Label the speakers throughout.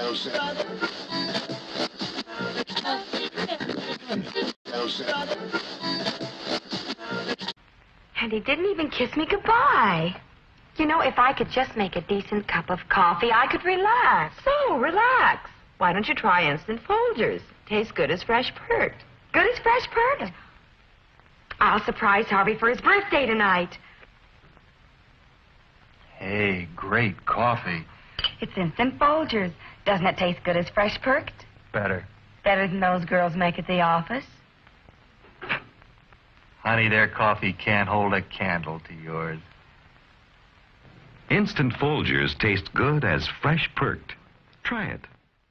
Speaker 1: And he didn't even kiss me goodbye. You know, if I could just make a decent cup of coffee, I could relax. So, relax. Why don't you try Instant Folgers? Tastes good as fresh pert. Good as fresh pert? I'll surprise Harvey for his birthday tonight.
Speaker 2: Hey, great coffee.
Speaker 1: It's Instant Folgers. Doesn't it taste good as fresh pert?
Speaker 2: Better.
Speaker 1: Better than those girls make at the office?
Speaker 2: Honey, their coffee can't hold a candle to yours.
Speaker 3: Instant Folgers taste good as fresh perked. Try it.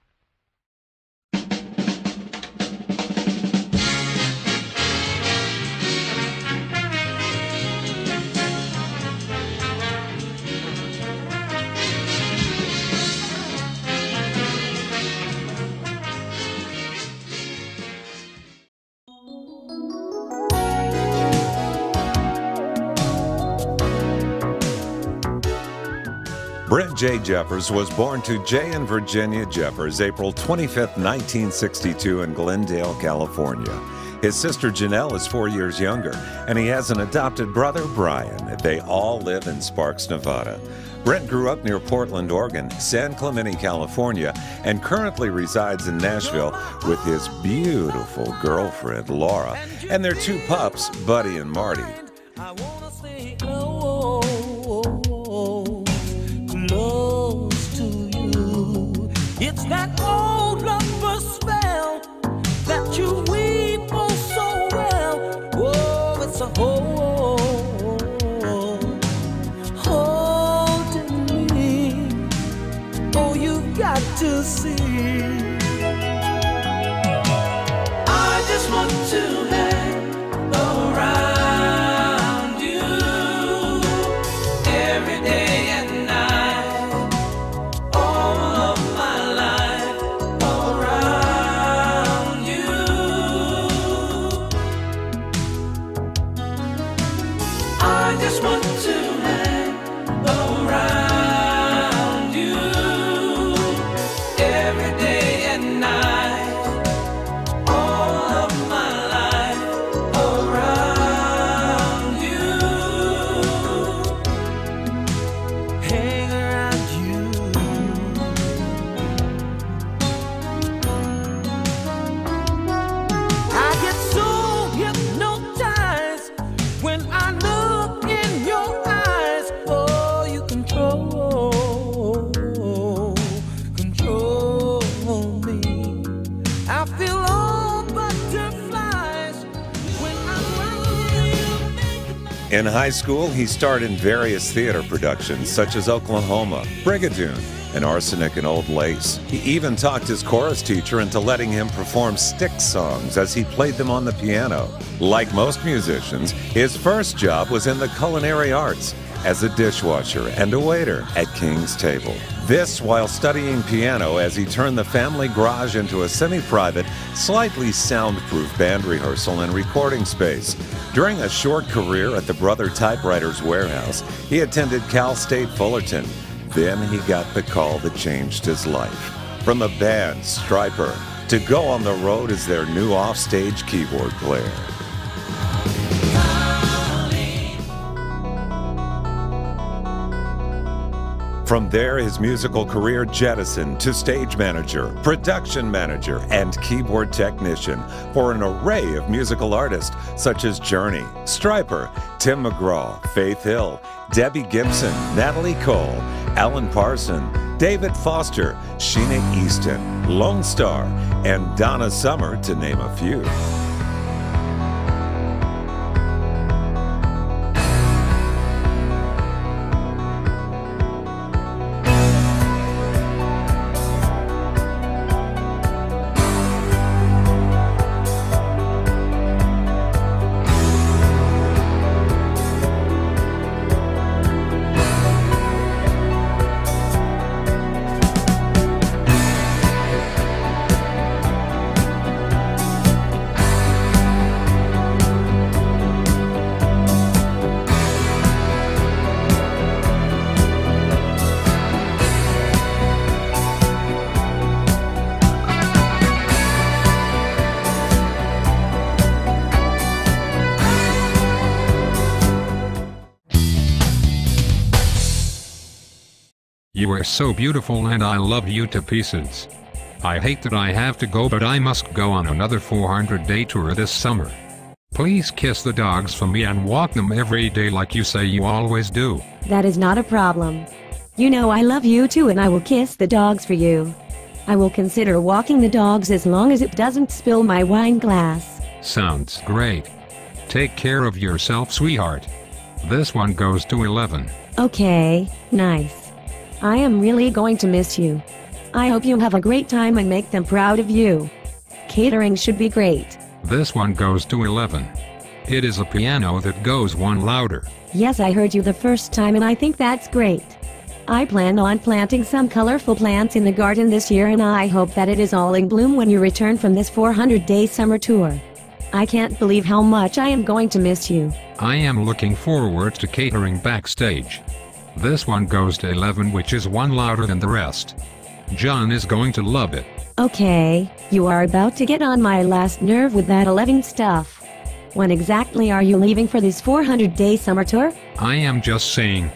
Speaker 4: Brent J. Jeffers was born to Jay and Virginia Jeffers April 25, 1962 in Glendale, California. His sister Janelle is 4 years younger, and he has an adopted brother, Brian. They all live in Sparks, Nevada. Brent grew up near Portland, Oregon, San Clemente, California, and currently resides in Nashville with his beautiful girlfriend, Laura, and their two pups, Buddy and Marty.
Speaker 5: I wanna stay close to you. It's that old lover spell that you weave oh so well. Oh, it's a holding me. Oh, you've got to see. I just want to hang around.
Speaker 4: In high school, he starred in various theater productions such as Oklahoma, Brigadoon, and Arsenic and Old Lace. He even talked his chorus teacher into letting him perform Styx songs as he played them on the piano. Like most musicians, his first job was in the culinary arts as a dishwasher and a waiter at King's Table. This while studying piano as he turned the family garage into a semi-private, slightly soundproof band rehearsal and recording space. During a short career at the Brother Typewriters Warehouse, he attended Cal State Fullerton. Then he got the call that changed his life. From the band Stryper to go on the road as their new offstage keyboard player. From there, his musical career jettisoned to stage manager, production manager, and keyboard technician for an array of musical artists such as Journey, Stryper, Tim McGraw, Faith Hill, Debbie Gibson, Natalie Cole, Alan Parson, David Foster, Sheena Easton, Lone Star, and Donna Summer, to name a few.
Speaker 6: You are so beautiful and I love you to pieces. I hate that I have to go, but I must go on another 400-day tour this summer. Please kiss the dogs for me and walk them every day like you say you always do.
Speaker 7: That is not a problem. You know I love you too, and I will kiss the dogs for you. I will consider walking the dogs as long as it doesn't spill my wine glass.
Speaker 6: Sounds great. Take care of yourself, sweetheart. This one goes to 11.
Speaker 7: Okay, nice. I am really going to miss you. I hope you have a great time and make them proud of you. Catering should be great.
Speaker 6: This one goes to 11. It is a piano that goes one louder.
Speaker 7: Yes, I heard you the first time and I think that's great. I plan on planting some colorful plants in the garden this year, and I hope that it is all in bloom when you return from this 400-day summer tour. I can't believe how much I am going to miss you.
Speaker 6: I am looking forward to catering backstage. This one goes to 11, which is one louder than the rest. John is going to love it.
Speaker 7: Okay, you are about to get on my last nerve with that 11 stuff. When exactly are you leaving for this 400-day summer tour?
Speaker 6: I am just saying.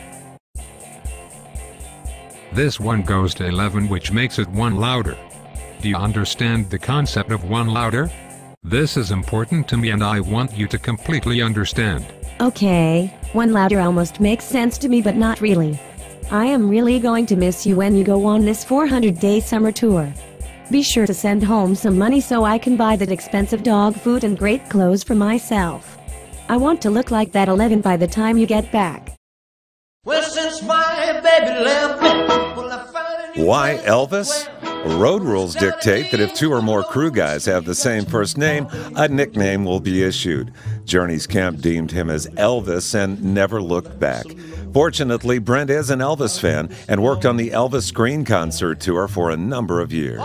Speaker 6: This one goes to 11, which makes it one louder. Do you understand the concept of one louder? This is important to me and I want you to completely understand.
Speaker 7: Okay, one louder almost makes sense to me, but not really. I am really going to miss you when you go on this 400-day summer tour. Be sure to send home some money so I can buy that expensive dog food and great clothes for myself. I want to look like that 11 by the time you get back.
Speaker 5: Well, since my baby left me, well, I found a new
Speaker 4: Why
Speaker 5: place
Speaker 4: Elvis?
Speaker 5: where-
Speaker 4: Road rules dictate that if 2 or more crew guys have the same first name, a nickname will be issued. Journey's camp deemed him as Elvis and never looked back. Fortunately, Brent is an Elvis fan and worked on the Elvis Screen Concert Tour for a number of years.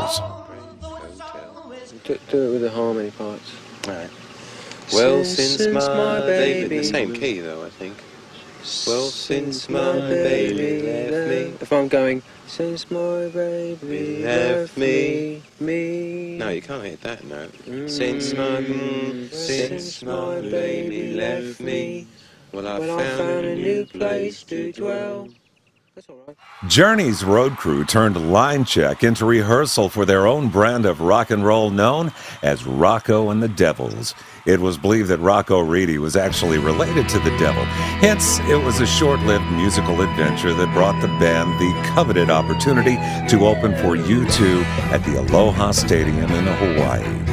Speaker 8: Do it with the harmony parts.
Speaker 9: Right. Well, since my baby... The same key, though, I think. Well, since my baby left me...
Speaker 8: If I'm going, since my baby left me.
Speaker 9: No, you can't hit that note. Since my baby left me... Well, I found a new place to dwell.
Speaker 8: That's all right.
Speaker 4: Journey's road crew turned line check into rehearsal for their own brand of rock and roll known as Rocco and the Devils. It was believed that Rocco Reedy was actually related to the devil. Hence, it was a short-lived musical adventure that brought the band the coveted opportunity to open for U2 at the Aloha Stadium in Hawaii.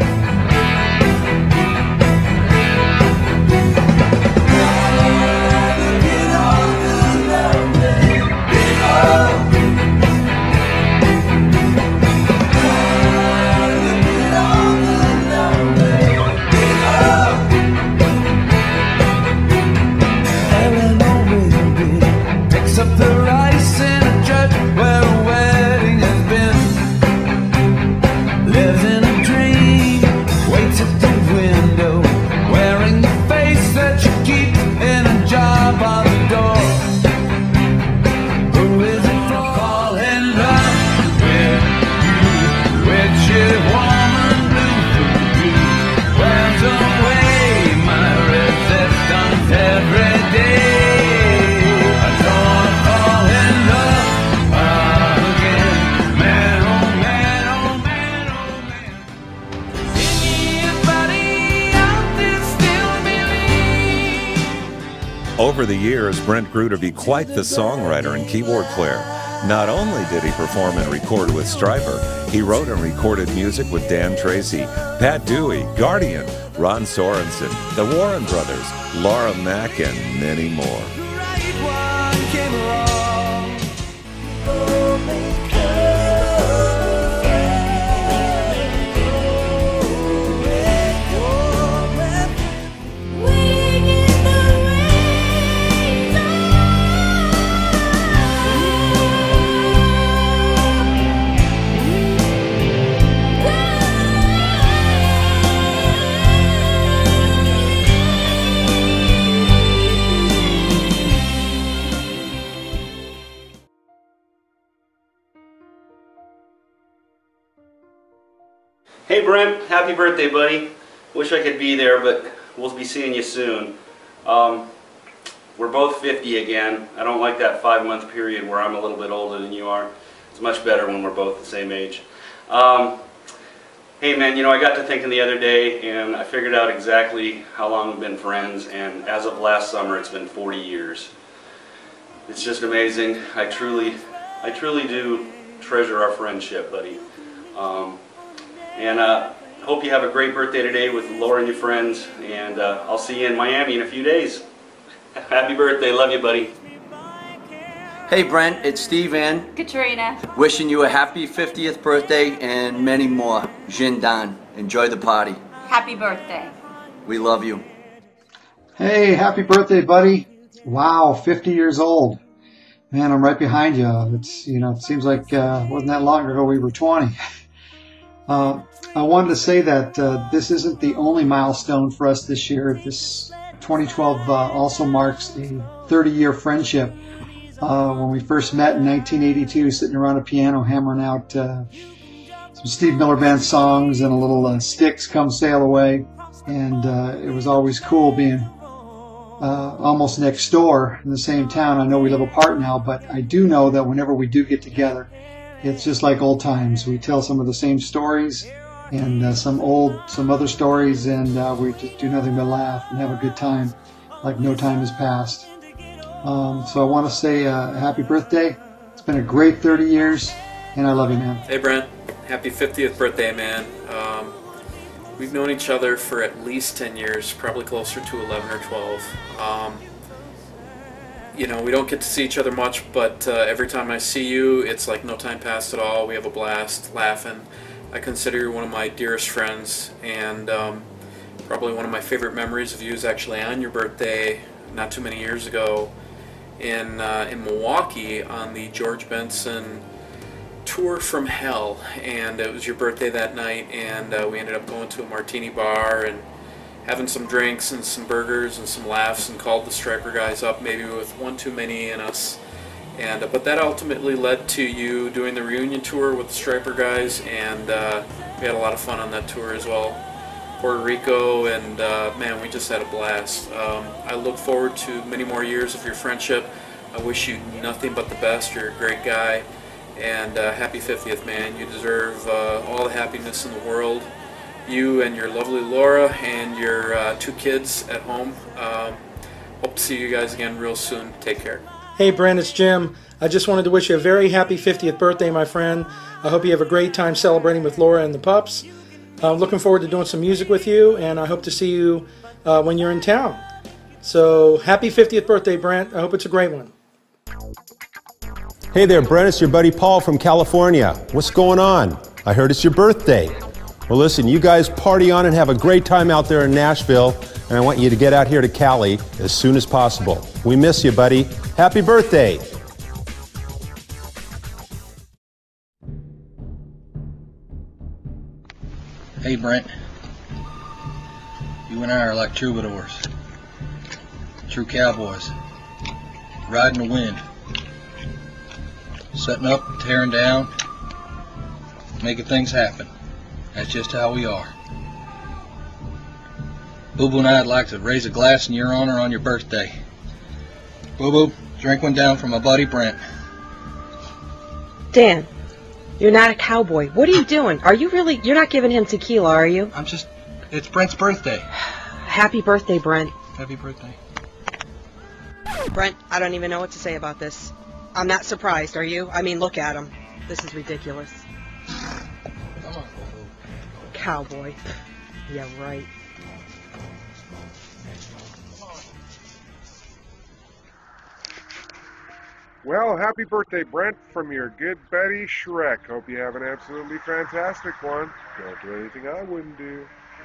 Speaker 4: Over the years, Brent grew to be quite the songwriter and keyboard player. Not only did he perform and record with Stryper, he wrote and recorded music with Dan Tracy, Pat Dewey, Guardian, Ron Sorensen, the Warren Brothers, Laura Mack, and many more.
Speaker 10: Hey Brent, happy birthday, buddy. Wish I could be there, but we'll be seeing you soon. Well, We're both 50 again. I don't like that 5-month period where I'm a little bit older than you are. It's much better when we're both the same age. Hey man, you know, I got to thinking the other day and I figured out exactly how long we've been friends, and as of last summer it's been 40 years. It's just amazing. I truly do treasure our friendship, buddy. Hope you have a great birthday today with Laura and your friends, and I'll see you in Miami in a few days. Happy birthday. Love you, buddy.
Speaker 11: Hey Brent, it's Steve and
Speaker 12: Katrina.
Speaker 11: Wishing you a happy 50th birthday and many more. Jindan. Enjoy the party.
Speaker 12: Happy birthday.
Speaker 11: We love you.
Speaker 13: Hey, happy birthday, buddy. Wow, 50 years old. Man, I'm right behind you. It's, you know, it seems like wasn't that long ago we were 20. I wanted to say that this isn't the only milestone for us this year. This 2012 also marks a 30-year friendship. When we first met in 1982, sitting around a piano hammering out some Steve Miller Band songs and a little Styx, Come Sail Away. And it was always cool being almost next door in the same town. I know we live apart now, but I do know that whenever we do get together, it's just like old times. We tell some of the same stories and some other stories, and we just do nothing but laugh and have a good time like no time has passed. So I want to say happy birthday. It's been a great 30 years, and I love you, man.
Speaker 14: Hey, Brent. Happy 50th birthday, man. We've known each other for at least 10 years, probably closer to 11 or 12. You know, we don't get to see each other much, but every time I see you, it's like no time passed at all. We have a blast, laughing. I consider you one of my dearest friends, and probably one of my favorite memories of you is actually on your birthday not too many years ago in Milwaukee on the George Benson Tour from Hell, and it was your birthday that night, and we ended up going to a martini bar and having some drinks and some burgers and some laughs, and called the Striper guys up maybe with one too many in us, and but that ultimately led to you doing the reunion tour with the Striper guys, and we had a lot of fun on that tour as well. Puerto Rico, and man, we just had a blast. I look forward to many more years of your friendship. I wish you nothing but the best. You're a great guy, and happy 50th, man. You deserve all the happiness in the world. You and your lovely Laura and your 2 kids at home. Hope to see you guys again real soon. Take care.
Speaker 15: Hey Brent, it's Jim. I just wanted to wish you a very happy 50th birthday, my friend. I hope you have a great time celebrating with Laura and the pups. I'm looking forward to doing some music with you, and I hope to see you when you're in town. So, happy 50th birthday, Brent. I hope it's a great one.
Speaker 16: Hey there, Brent. It's your buddy Paul from California. What's going on? I heard it's your birthday. Well, listen, you guys party on and have a great time out there in Nashville, and I want you to get out here to Cali as soon as possible. We miss you, buddy. Happy birthday.
Speaker 17: Hey Brent, you and I are like troubadours, true cowboys, riding the wind, setting up, tearing down, making things happen. That's just how we are. Boo Boo and I'd like to raise a glass in your honor on your birthday. Boo Boo, drink one down for my buddy Brent.
Speaker 18: Dan. You're not a cowboy. What are you doing? Are you really... You're not giving him tequila, are you?
Speaker 17: It's Brent's birthday.
Speaker 18: Happy birthday, Brent.
Speaker 17: Happy birthday.
Speaker 18: Brent, I don't even know what to say about this. I'm not surprised, are you? I mean, look at him. This is ridiculous.
Speaker 17: Come on, Boo-Boo.
Speaker 18: Cowboy. Yeah, right.
Speaker 19: Well, happy birthday, Brent, from your good buddy Shrek. Hope you have an absolutely fantastic one. Don't do anything I wouldn't do.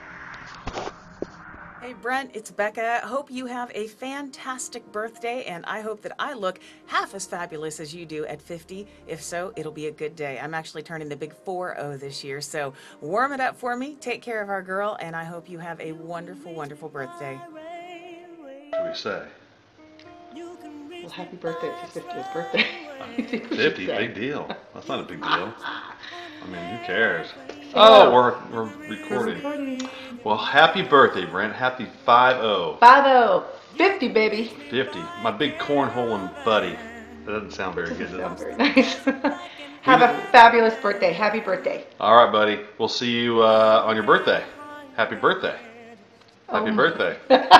Speaker 20: Hey Brent, it's Becca. Hope you have a fantastic birthday, and I hope that I look half as fabulous as you do at 50. If so, it'll be a good day. I'm actually turning the big 4-0 this year, so warm it up for me, take care of our girl, and I hope you have a wonderful, wonderful birthday.
Speaker 21: What do we say?
Speaker 18: Well, happy birthday. It's his 50th birthday.
Speaker 21: 50, big deal. That's not a big deal. I mean, who cares? Oh, we're recording. Well, happy birthday, Brent. Happy 5-0.
Speaker 18: 5-0.
Speaker 12: 50, baby.
Speaker 21: 50. My big cornholing buddy. That doesn't sound very good, does it?
Speaker 12: Very nice. Have a fabulous birthday. Happy birthday.
Speaker 21: All right, buddy. We'll see you on your birthday. Happy birthday. Happy birthday.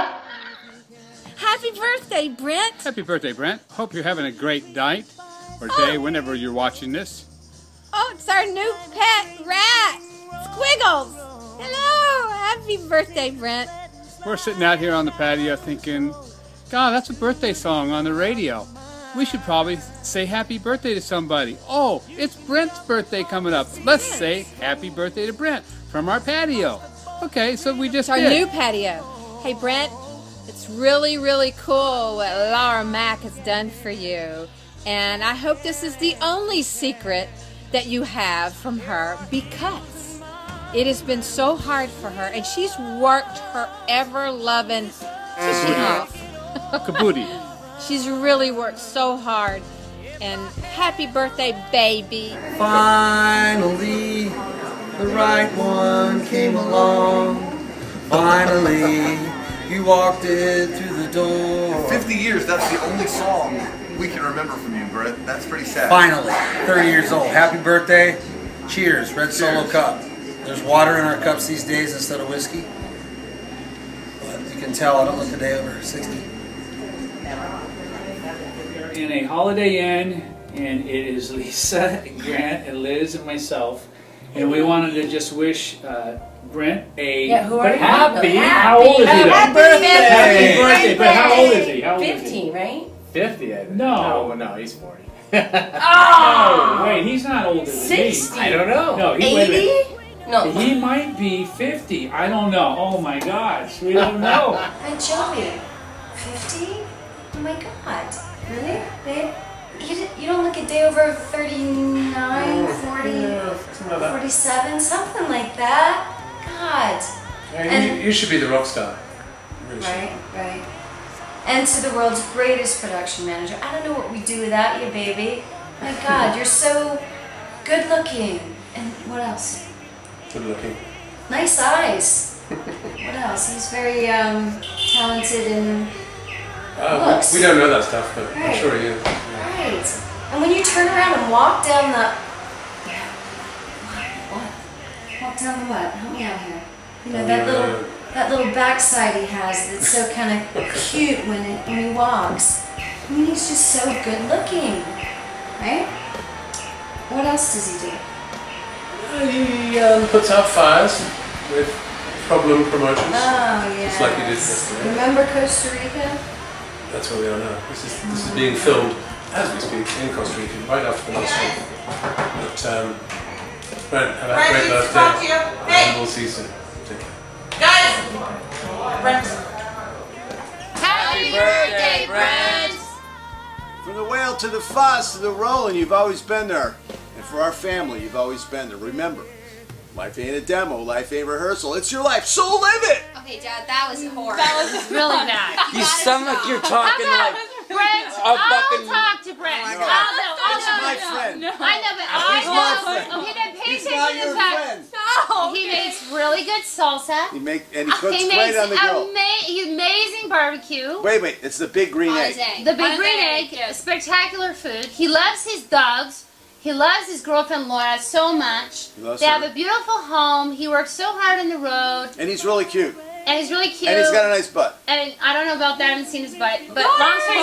Speaker 22: Happy birthday, Brent.
Speaker 23: Happy birthday, Brent. Hope you're having a great night or day whenever you're watching this.
Speaker 22: Oh, it's our new pet rat, Squiggles. Hello. Happy birthday, Brent.
Speaker 23: We're sitting out here on the patio thinking, God, that's a birthday song on the radio. We should probably say happy birthday to somebody. Oh, it's Brent's birthday coming up. Let's say happy birthday to Brent from our patio. Okay, so we just
Speaker 22: Our
Speaker 23: did.
Speaker 22: new patio. Hey, Brent, it's really, really cool what Laura Mack has done for you. And I hope this is the only secret that you have from her, because it has been so hard for her, and she's worked her ever-loving off.
Speaker 23: Kabooty.
Speaker 22: She's really worked so hard. And happy birthday, baby.
Speaker 5: Finally, the right one came along. Finally, you walked it through the door.
Speaker 24: 50 years, that's the only song we can remember from you, Brent. That's pretty sad.
Speaker 5: Finally, 30 years old. Happy birthday. Cheers. Red Solo Cup. There's water in our cups these days instead of whiskey. But you can tell I don't look a day over 60.
Speaker 25: In a Holiday Inn, and it is Lisa, and Grant, and Liz, and myself, and we wanted to just wish Brent a happy. How old is he?
Speaker 26: Happy birthday!
Speaker 25: Happy birthday! But how old is he? How old
Speaker 26: 50, right?
Speaker 25: 50? No, he's 40.
Speaker 26: Oh!
Speaker 25: No, wait, he's not older than
Speaker 26: 60.
Speaker 25: me. I don't know. No,
Speaker 26: 80? No.
Speaker 25: He might be 50. I don't know. Oh my gosh, we don't know.
Speaker 26: Hi, Joey. 50? Oh my God. Really? Babe? You don't look a day over 39, 40, 47, something like that. God.
Speaker 27: Yeah, you should be the rock star. Really
Speaker 26: Right. And to the world's greatest production manager. I don't know what we'd do without you, baby. My God, you're so good looking. And what else?
Speaker 27: Good looking.
Speaker 26: Nice eyes. What else? He's very talented in looks.
Speaker 27: We don't know that stuff, but
Speaker 26: Right.
Speaker 27: I'm sure he is.
Speaker 26: Right. And when you turn around and walk down the... What? Walk down the what? Help me out here. You know, that little backside he has that's so kind of cute when he walks. I mean, he's just so good looking. Right? What else does he do?
Speaker 27: He puts out fires with problem promotions.
Speaker 26: Oh, yeah.
Speaker 27: Just like he did yesterday.
Speaker 26: Remember Costa Rica?
Speaker 27: That's where we are now. This is being filmed as we speak in Costa Rica, right after the last week. But Brent, have a great birthday. And we'll see you soon. Take care.
Speaker 26: Guys! Brent.
Speaker 22: Happy birthday, Brent!
Speaker 28: From the whale to the fuzz to the rolling, you've always been there. And for our family, you've always been there. Remember, life ain't a demo, life ain't rehearsal. It's your life, so live it!
Speaker 22: Okay, Dad, that was horrible.
Speaker 26: That was really bad.
Speaker 5: You sound like you're talking like
Speaker 22: Brent,
Speaker 5: a fucking...
Speaker 22: I'll talk to Brent.
Speaker 28: No.
Speaker 22: I'll
Speaker 28: This is my friend.
Speaker 22: I know, but
Speaker 28: He's my friend.
Speaker 22: Okay, then pay
Speaker 28: He's
Speaker 22: attention
Speaker 28: not
Speaker 22: to
Speaker 28: your
Speaker 22: the fact.
Speaker 28: friend.
Speaker 22: No. He makes really good salsa.
Speaker 28: And he cooks
Speaker 22: He
Speaker 28: great
Speaker 22: makes
Speaker 28: on the grill.
Speaker 22: amazing barbecue.
Speaker 28: Wait, it's the big green egg.
Speaker 22: The big green egg, spectacular food. He loves his dogs. He loves his girlfriend Laura so much. They have a beautiful home. He works so hard on the road.
Speaker 28: And he's really cute.
Speaker 22: And he's really cute.
Speaker 28: And he's got a nice butt.
Speaker 22: And I don't know about that. I haven't seen his butt. But long story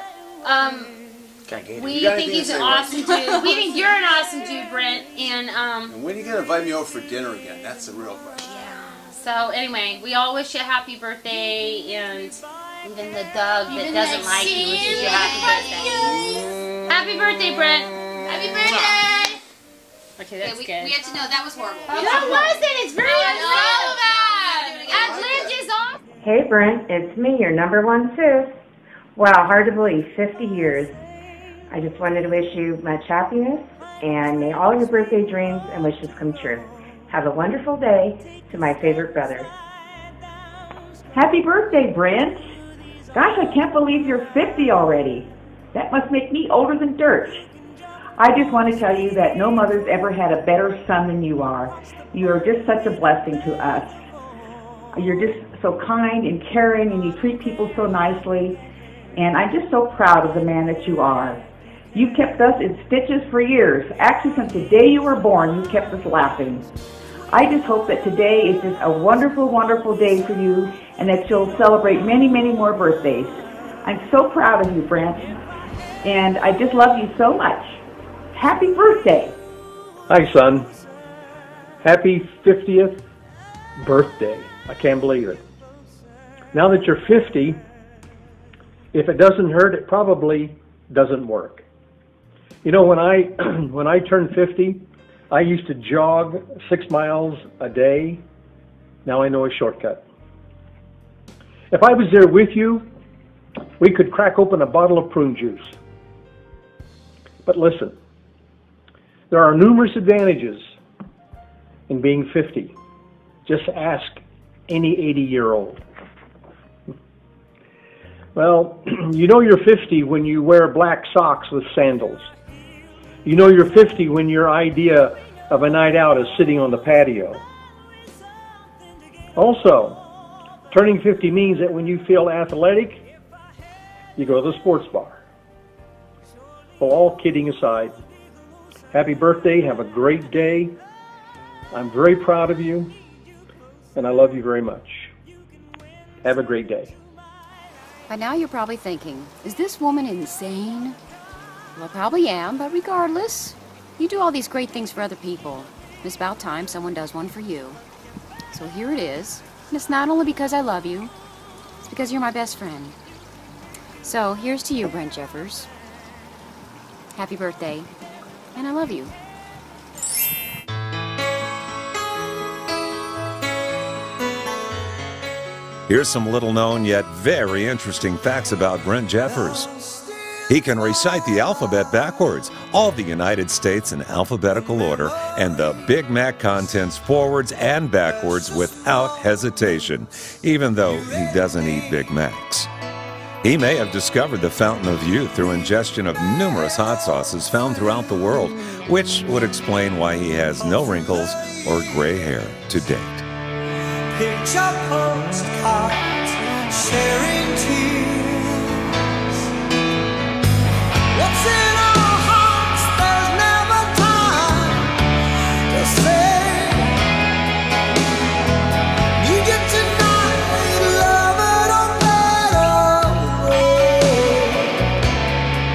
Speaker 22: short, we think he's an awesome dude. We think you're an awesome dude, Brent.
Speaker 28: And when are you going to invite me over for dinner again? That's the real question.
Speaker 22: So anyway, we all wish you a happy birthday, and even the dog that doesn't like you wishes you a happy birthday. Happy birthday, Brent. Happy birthday. Okay, that's good.
Speaker 29: We had to know that was horrible.
Speaker 22: That wasn't. It's very bad. Ad-libbed is off.
Speaker 30: Hey Brent, it's me, your #1 sis. Wow, hard to believe, 50 years. I just wanted to wish you much happiness, and may all your birthday dreams and wishes come true. Have a wonderful day to my favorite brother.
Speaker 31: Happy birthday, Brent. Gosh, I can't believe you're 50 already. That must make me older than dirt. I just want to tell you that no mother's ever had a better son than you are. You are just such a blessing to us. You're just so kind and caring, and you treat people so nicely. And I'm just so proud of the man that you are. You've kept us in stitches for years. Actually, since the day you were born, you kept us laughing. I just hope that today is just a wonderful, wonderful day for you, and that you'll celebrate many, many more birthdays. I'm so proud of you, Brent, and I just love you so much. Happy birthday.
Speaker 1: Hi, son. Happy 50th birthday. I can't believe it. Now that you're 50, if it doesn't hurt, it probably doesn't work. You know, when I turned 50, I used to jog 6 miles a day. Now I know a shortcut. If I was there with you, we could crack open a bottle of prune juice. But listen, there are numerous advantages in being 50. Just ask any 80-year-old. Well, you know you're 50 when you wear black socks with sandals. You know you're 50 when your idea of a night out is sitting on the patio. Also, turning 50 means that when you feel athletic, you go to the sports bar. Well, all kidding aside, happy birthday, have a great day. I'm very proud of you, and I love you very much. Have a great day.
Speaker 2: By now you're probably thinking, is this woman insane? Well, I probably am, but regardless, you do all these great things for other people. It's about time someone does one for you. So here it is, and it's not only because I love you, it's because you're my best friend. So here's to you, Brent Jeffers. Happy birthday, and I love you.
Speaker 3: Here's some little-known yet very interesting facts about Brent Jeffers. He can recite the alphabet backwards, all the United States in alphabetical order, and the Big Mac contents forwards and backwards without hesitation, even though he doesn't eat Big Macs. He may have discovered the fountain of youth through ingestion of numerous hot sauces found throughout the world, which would explain why he has no wrinkles or gray hair to date.
Speaker 5: Picture postcards, sharing tears. What's in our hearts? There's never time to say. You get tonight, love it or better way.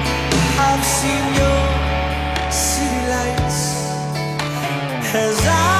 Speaker 5: I've seen your city lights as I